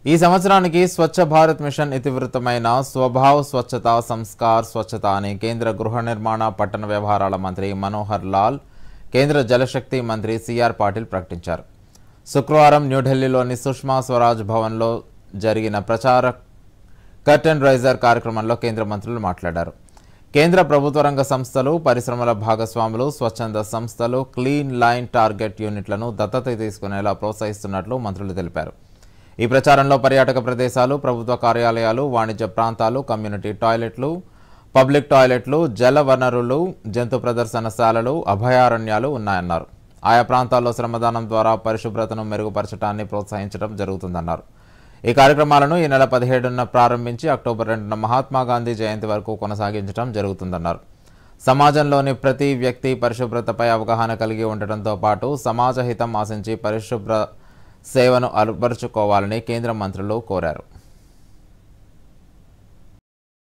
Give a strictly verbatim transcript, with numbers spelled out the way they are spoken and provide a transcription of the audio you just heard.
ఈ సంవత్సరానికి స్వచ్ఛ భారత్ మిషన్ ఇతివృత్తమైన స్వభావ్ స్వచ్ఛత సంస్కార్ స్వచ్ఛత అని కేంద్ర గృహ నిర్మాణ పట్టణ వ్యవహారాల మంత్రి మనోహర్ లాల్, కేంద్ర జలశక్తి మంత్రి సిఆర్ పాటిల్ ప్రకటించారు. శుక్రవారం న్యూఢిల్లీలోని సుష్మా స్వరాజ్ భవన్లో జరిగిన ప్రచార కర్టెన్ రైజర్ కార్యక్రమంలో కేంద్ర మంత్రులు మాట్లాడారు. కేంద్ర ప్రభుత్వ రంగ సంస్థలు, పరిశ్రమల భాగస్వాములు, స్వచ్ఛంద సంస్థలు క్లీన్ లైన్ టార్గెట్ యూనిట్లను దత్తత తీసుకునేలా ప్రోత్సహిస్తున్నట్లు మంత్రులు తెలిపారు. ఈ ప్రచారంలో పర్యాటక ప్రదేశాలు, ప్రభుత్వ కార్యాలయాలు, వాణిజ్య ప్రాంతాలు, కమ్యూనిటీ టాయిలెట్లు, పబ్లిక్ టాయిలెట్లు, జల వనరులు, జంతు ప్రదర్శనశాలలు, అభయారణ్యాలు ఉన్నాయన్నారు. ఆయా ప్రాంతాల్లో శ్రమదానం ద్వారా పరిశుభ్రతను మెరుగుపరచడాన్ని ప్రోత్సహించడం జరుగుతుందన్నారు. ఈ కార్యక్రమాలను ఈ నెల పదిహేడున ప్రారంభించి అక్టోబర్ రెండున మహాత్మా గాంధీ జయంతి వరకు కొనసాగించడం జరుగుతుందన్నారు. సమాజంలోని ప్రతి వ్యక్తి పరిశుభ్రతపై అవగాహన కలిగి ఉండటంతో పాటు సమాజ హితం ఆశించి పరిశుభ్ర సేవను అలవరుచుకోవాలని కేంద్ర మంత్రులు కోరారు.